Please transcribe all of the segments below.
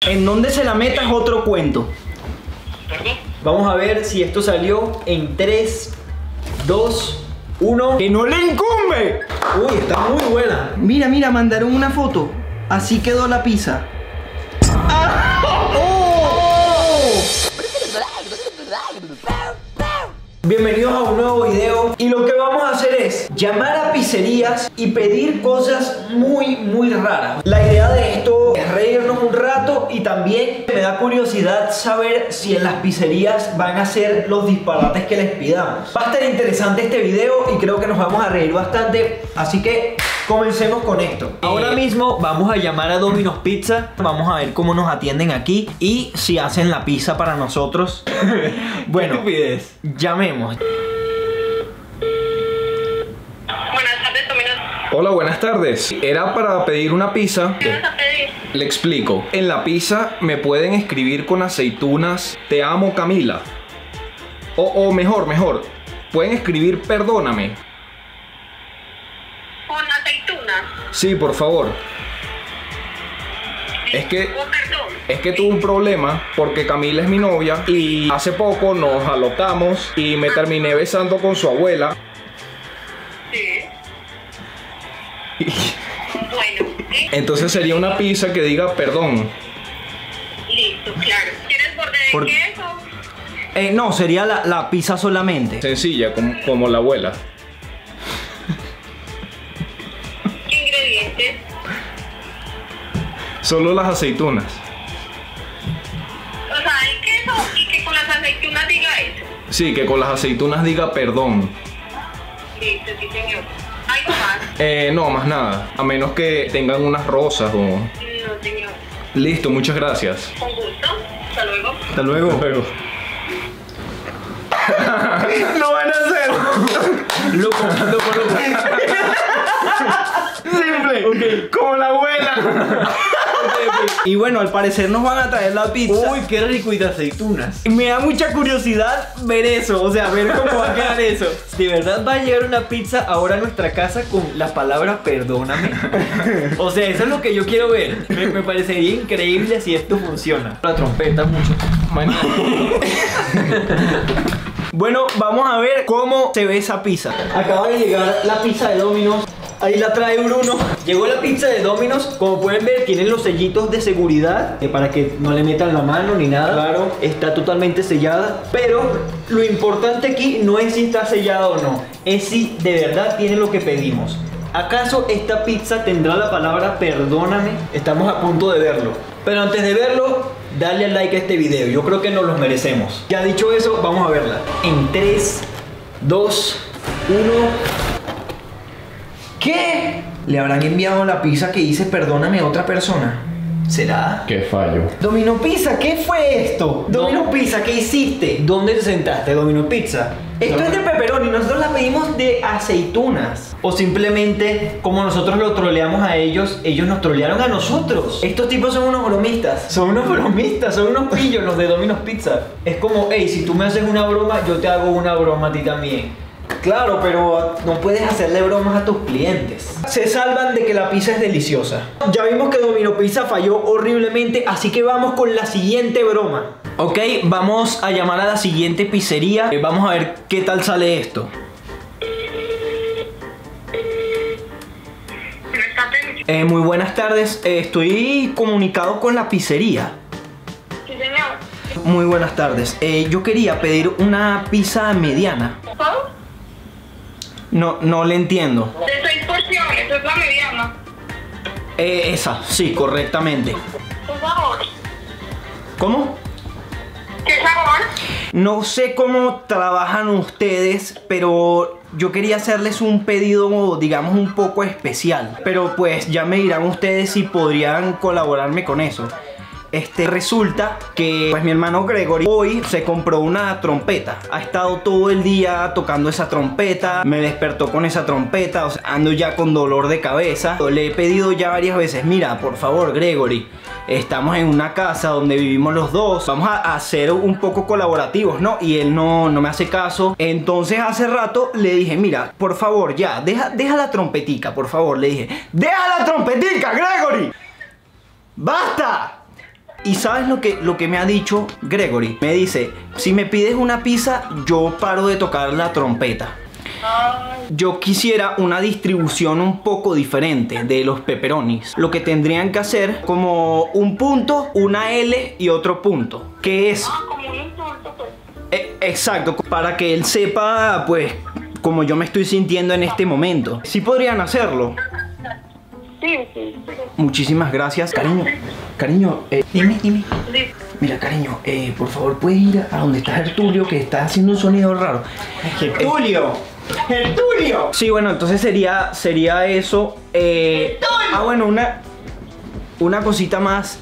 En dónde se la metas otro cuento. ¿Perdón? Vamos a ver si esto salió en 3, 2, 1. ¡Que no le incumbe! Uy, está muy buena. Mira, mira, mandaron una foto. Así quedó la pizza. ¡Ah! ¡Oh! Bienvenidos a un nuevo video. Y lo que vamos a hacer es llamar a pizzerías y pedir cosas muy raras. La idea de esto es reírnos un rato y también me da curiosidad saber si en las pizzerías van a hacer los disparates que les pidamos. Va a estar interesante este video y creo que nos vamos a reír bastante. Así que comencemos con esto. Ahora mismo vamos a llamar a Domino's Pizza. Vamos a ver cómo nos atienden aquí y si hacen la pizza para nosotros. Bueno, llamemos. Buenas tardes, Domino's. Hola, buenas tardes. Era para pedir una pizza. ¿Qué vas a pedir? Le explico. En la pizza me pueden escribir con aceitunas: te amo, Camila. O mejor, pueden escribir perdóname. ¿Con aceituna? Sí, por favor. Es que tuve un problema porque Camila es mi novia y hace poco nos alocamos y me terminé besando con su abuela. Sí. Bueno, ¿sí? Entonces sería una pizza que diga perdón. Listo, claro. ¿Quieres borde de queso? No, sería la pizza solamente. Sencilla, como la abuela. ¿Qué ingredientes? Solo las aceitunas. O sea, el queso y que con las aceitunas diga eso. Sí, que con las aceitunas diga perdón. Listo, sí, señor. ¿Algo más? No, más nada. A menos que tengan unas rosas o... No, señor. Listo, muchas gracias. Con gusto. Hasta luego. Hasta luego. No van a hacer. Loco. Simple. Ok. Como la abuela. Y bueno, al parecer nos van a traer la pizza. Uy, qué rico, y de aceitunas. Me da mucha curiosidad ver eso, o sea, ver cómo va a quedar eso. ¿De verdad va a llegar una pizza ahora a nuestra casa con la palabra perdóname? O sea, eso es lo que yo quiero ver. Me parecería increíble si esto funciona. La trompeta mucho. Bueno, vamos a ver cómo se ve esa pizza. Acaba de llegar la pizza de Domino's. Ahí la trae Bruno. Llegó la pizza de Domino's. Como pueden ver, tienen los sellitos de seguridad para que no le metan la mano ni nada. Claro. Está totalmente sellada. Pero lo importante aquí no es si está sellada o no, es si de verdad tiene lo que pedimos. ¿Acaso esta pizza tendrá la palabra perdóname? Estamos a punto de verlo. Pero antes de verlo, dale al like a este video. Yo creo que nos los merecemos. Ya dicho eso, vamos a verla. En 3, 2, 1... ¿Qué? ¿Le habrán enviado la pizza que dice perdóname a otra persona? ¿Será? Qué fallo. Domino Pizza, ¿qué fue esto? Domino Pizza, ¿qué hiciste? ¿Dónde te sentaste, Domino Pizza? Esto es de pepperoni, nosotros la pedimos de aceitunas. O simplemente, como nosotros lo troleamos a ellos, ellos nos trolearon a nosotros. Estos tipos son unos bromistas. Son unos bromistas, son unos pillos los de Domino's Pizza. Es como, hey, si tú me haces una broma, yo te hago una broma a ti también. Claro, pero no puedes hacerle bromas a tus clientes. Se salvan de que la pizza es deliciosa. Ya vimos que Domino Pizza falló horriblemente, así que vamos con la siguiente broma. Ok, vamos a llamar a la siguiente pizzería. Vamos a ver qué tal sale esto. Muy buenas tardes, estoy comunicado con la pizzería. Sí, señor. Muy buenas tardes, yo quería pedir una pizza mediana. ¿Cómo? No le entiendo. De 6 porciones, eso es la mediana. Esa, sí, correctamente. Por favor. ¿Cómo? ¿Qué sabor? No sé cómo trabajan ustedes, pero yo quería hacerles un pedido, digamos, un poco especial. Pero pues ya me dirán ustedes si podrían colaborarme con eso. Resulta que pues mi hermano Gregory hoy se compró una trompeta. Ha estado todo el día tocando esa trompeta. Me despertó con esa trompeta, o sea, ando ya con dolor de cabeza. Le he pedido ya varias veces, mira, por favor, Gregory, estamos en una casa donde vivimos los dos, vamos a ser un poco colaborativos, ¿no? Y él no me hace caso. Entonces hace rato le dije, mira, por favor, ya, deja la trompetica, por favor. Le dije, deja la trompetica, Gregory, basta. Y ¿sabes lo que me ha dicho Gregory? Me dice, si me pides una pizza, yo paro de tocar la trompeta. Yo quisiera una distribución un poco diferente de los pepperonis. Lo que tendrían que hacer como un punto, una L y otro punto. Que es... Como un insulto, pues. Exacto, para que él sepa, pues, como yo me estoy sintiendo en este momento. Sí podrían hacerlo. Sí, sí. Muchísimas gracias. Cariño, Dime. Listo. mira, cariño, por favor, ¿puedes ir a donde está Gertulio, que está haciendo un sonido raro? ¡Gertulio! ¡Gertulio! Sí, bueno, entonces sería eso. Bueno, una cosita más.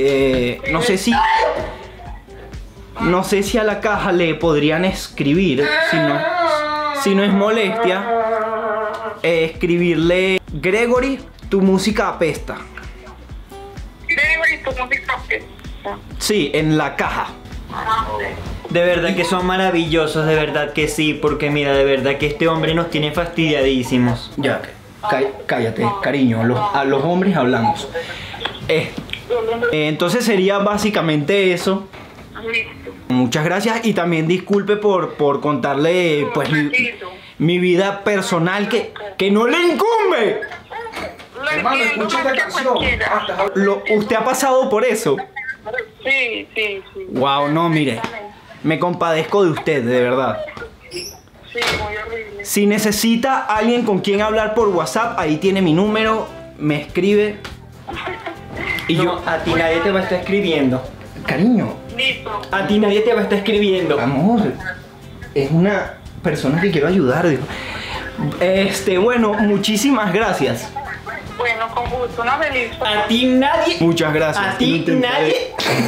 No sé si a la caja le podrían escribir, si no es molestia, escribirle: Gregory, tu música apesta. Gregory, tu música apesta. Sí, en la caja. De verdad que son maravillosos, de verdad que sí, porque mira, de verdad que este hombre nos tiene fastidiadísimos. Ya, cállate, cariño, a los hombres hablamos. Entonces sería básicamente eso. Listo. Muchas gracias y también disculpe por contarle pues mi vida personal que no le incumbe. Hermano, escucha esta canción. ¿Usted ha pasado por eso? Sí. Wow, no, mire, me compadezco de usted, de verdad. Sí, muy horrible. Si necesita alguien con quien hablar por WhatsApp, ahí tiene mi número, me escribe. Y yo, a ti nadie te va a estar escribiendo. Cariño, Listo. A ti nadie te va a estar escribiendo. amor, es una persona que quiero ayudar. Digo. Bueno, muchísimas gracias. Bueno, con gusto. Una feliz. A ti nadie. Muchas gracias. A ti nadie.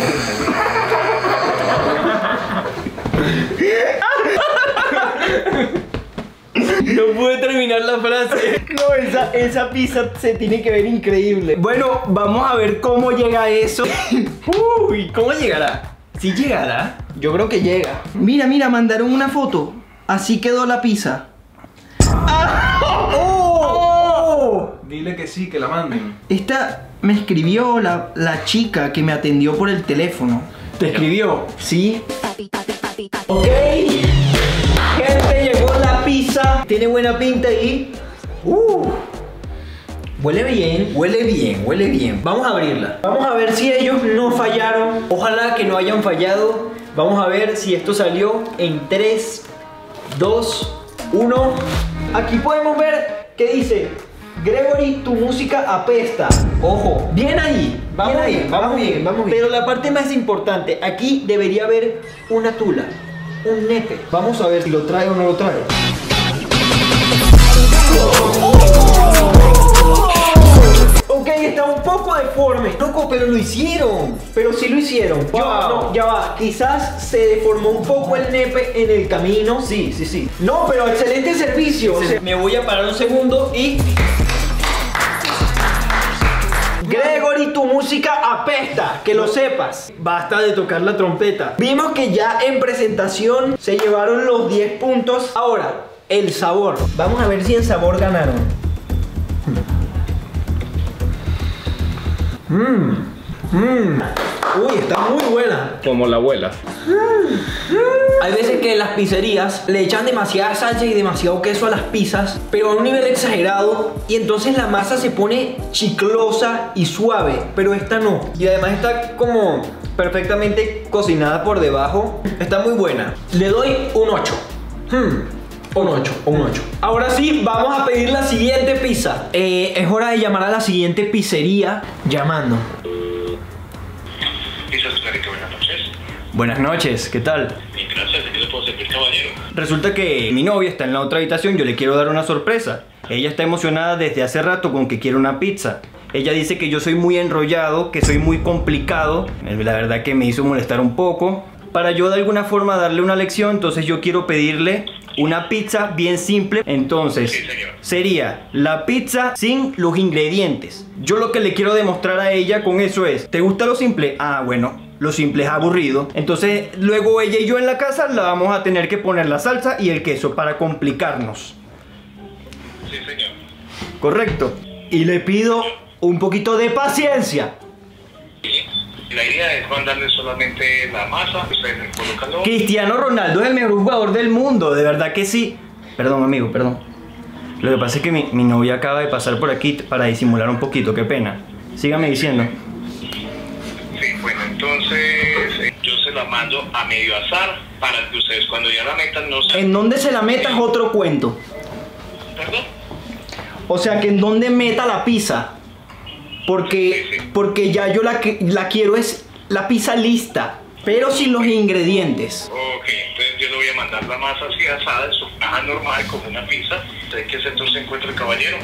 No pude terminar la frase. No, esa pizza se tiene que ver increíble. Bueno, vamos a ver cómo llega eso. Uy, ¿cómo llegará? ¿Sí llegará? Yo creo que llega. Mira, mandaron una foto. Así quedó la pizza. Dile que sí, que la manden. Esta me escribió la chica que me atendió por el teléfono. ¿Te escribió? Sí. Ok. Gente, llegó la pizza. Tiene buena pinta y... Huele bien. Vamos a abrirla. Vamos a ver si ellos no fallaron. Ojalá que no hayan fallado. Vamos a ver si esto salió en 3, 2, 1. Aquí podemos ver que dice: Gregory, tu música apesta. Ojo. Bien ahí. Vamos bien. Pero la parte más importante, aquí debería haber una tula, un nepe. Vamos a ver si lo trae o no lo trae. Ok, está un poco deforme. Loco, pero lo hicieron. Pero sí lo hicieron. No, ya va. Quizás se deformó un poco el nepe en el camino. Sí. No, pero excelente servicio. Me voy a parar un segundo y... Gregory, tu música apesta, que lo sepas. Basta de tocar la trompeta. Vimos que ya en presentación se llevaron los 10 puntos. Ahora, el sabor. Vamos a ver si en sabor ganaron. Uy, está muy buena. Como la abuela. Hay veces que en las pizzerías le echan demasiada salsa y demasiado queso a las pizzas, pero a un nivel exagerado, y entonces la masa se pone chiclosa y suave, pero esta no. Y además está como perfectamente cocinada por debajo. Está muy buena. Le doy un 8. Un 8. Ahora sí, vamos a pedir la siguiente pizza. Es hora de llamar a la siguiente pizzería. Llamando. Buenas noches. Buenas noches, ¿qué tal? Gracias, ¿de qué le puedo servir, caballero? Resulta que mi novia está en la otra habitación, yo le quiero dar una sorpresa. Ella está emocionada desde hace rato con que quiere una pizza. Ella dice que yo soy muy enrollado, que soy muy complicado. La verdad que me hizo molestar un poco. Para yo de alguna forma darle una lección, entonces yo quiero pedirle una pizza bien simple. Entonces, Sí, señor. sería la pizza sin los ingredientes. Yo lo que le quiero demostrar a ella con eso es: ¿te gusta lo simple? Ah, bueno, lo simple es aburrido. Entonces, luego ella y yo en la casa la vamos a tener que poner la salsa y el queso para complicarnos. Sí, señor. ¿Correcto? Y le pido un poquito de paciencia. La idea es mandarle solamente la masa, ustedes le colocan lo... Cristiano Ronaldo es el mejor jugador del mundo, de verdad que sí. Perdón, amigo, perdón. Lo que pasa es que mi novia acaba de pasar por aquí para disimular un poquito, qué pena. Sígame diciendo. Sí, bueno, entonces yo se la mando a medio azar para que ustedes cuando ya la metan no se... En dónde se la meta es otro cuento. ¿Perdón? O sea, que en dónde meta la pizza. Porque ya yo la quiero es la pizza lista, pero sin los ingredientes. Ok, entonces yo le voy a mandar la masa así asada en su caja normal como una pizza. ¿De qué sector se encuentra el caballero?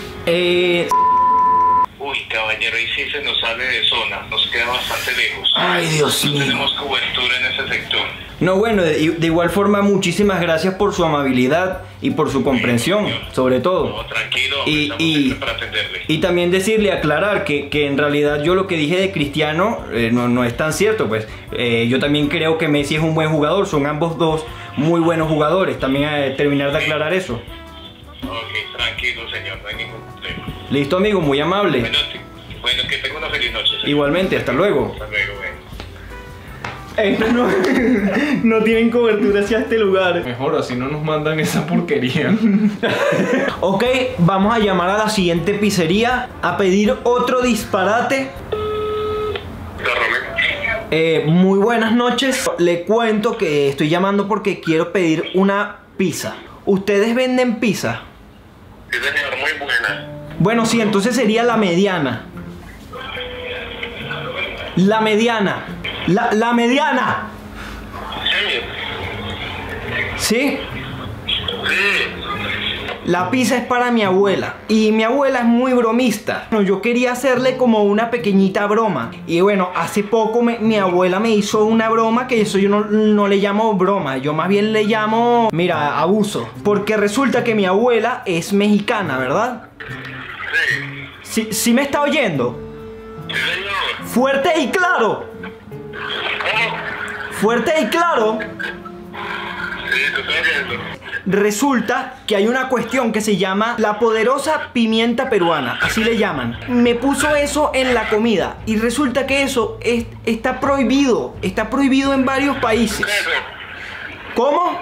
Uy, caballero, ahí sí se nos sale de zona, nos queda bastante lejos. Ay, Dios No mío. tenemos cobertura en ese sector. No, bueno, de igual forma, muchísimas gracias por su amabilidad y por su comprensión, sobre todo. No, tranquilo, Y- estamos y- siempre para atenderle. Y también decirle, aclarar que en realidad yo lo que dije de Cristiano no es tan cierto, pues yo también creo que Messi es un buen jugador, son ambos dos muy buenos jugadores, también terminar de aclarar eso. Ok, tranquilo, señor, no hay ningún problema. Listo, amigo, muy amable. Bueno, que tenga una feliz noche, señor. Igualmente, hasta luego. Hasta luego, bueno. Estos no tienen cobertura hacia este lugar. Mejor así no nos mandan esa porquería. Ok, vamos a llamar a la siguiente pizzería a pedir otro disparate. Muy buenas noches. Le cuento que estoy llamando porque quiero pedir una pizza. ¿Ustedes venden pizza? Sí, señor, muy buena. Bueno, sí, entonces sería la mediana. La mediana. La mediana. Sí, ¿Sí? sí. La pizza es para mi abuela. Y mi abuela es muy bromista. Bueno, yo quería hacerle como una pequeñita broma. Y bueno, hace poco mi abuela me hizo una broma que eso yo no le llamo broma. Yo más bien le llamo, mira, abuso. Porque resulta que mi abuela es mexicana, ¿verdad? Sí. ¿Sí me está oyendo? Sí, señor. Fuerte y claro. ¿Cómo? Fuerte y claro. Sí, te estoy oyendo. Resulta que hay una cuestión que se llama la poderosa pimienta peruana, así le llaman. Me puso eso en la comida y resulta que eso está prohibido en varios países. Eso. ¿Cómo?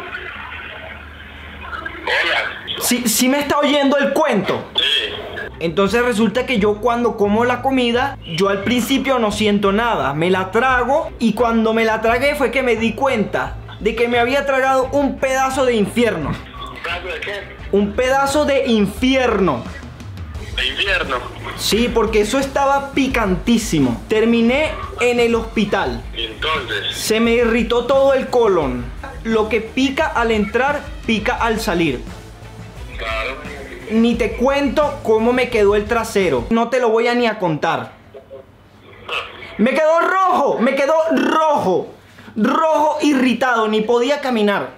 Hola. Sí me está oyendo el cuento. Sí. Entonces resulta que yo cuando como la comida, yo al principio no siento nada, me la trago y cuando me la tragué fue que me di cuenta de que me había tragado un pedazo de infierno. ¿De qué? Un pedazo de infierno. De invierno. Sí, porque eso estaba picantísimo. Terminé en el hospital. Y entonces. Se me irritó todo el colon. Lo que pica al entrar, pica al salir. Claro. Ni te cuento cómo me quedó el trasero. No te lo voy a ni a contar. Me quedó rojo. Rojo irritado, ni podía caminar.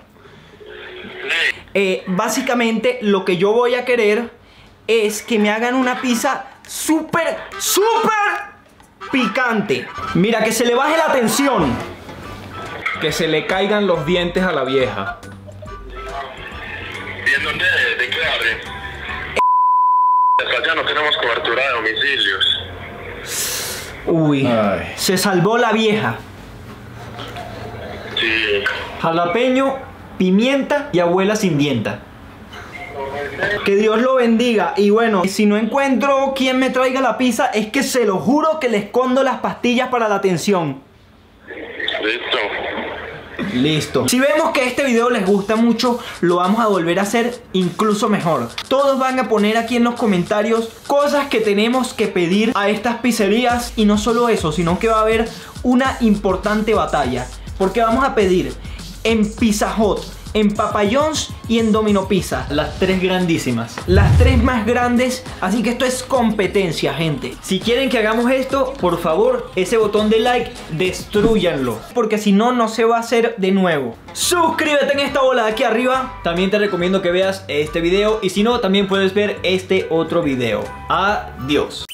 Básicamente lo que yo voy a querer es que me hagan una pizza súper picante. Mira, que se le baje la tensión. Que se le caigan los dientes a la vieja. ¿Y en dónde? ¿De qué abre? Allá no tenemos cobertura de domicilios. Uy, Ay. se salvó la vieja. Sí. Jalapeño, pimienta y abuela sin dienta. Que Dios lo bendiga. Y bueno, si no encuentro quien me traiga la pizza, es que se lo juro que le escondo las pastillas para la tensión. Listo. Listo. Si vemos que este video les gusta mucho, lo vamos a volver a hacer incluso mejor. Todos van a poner aquí en los comentarios cosas que tenemos que pedir a estas pizzerías. Y no solo eso, sino que va a haber una importante batalla. Porque vamos a pedir en Pizza Hut, en Papa John's y en Domino Pizza. Las tres grandísimas. Las tres más grandes, así que esto es competencia, gente. Si quieren que hagamos esto, por favor, ese botón de like, destrúyanlo. Porque si no, no se va a hacer de nuevo. Suscríbete en esta bola de aquí arriba. También te recomiendo que veas este video y si no, también puedes ver este otro video. Adiós.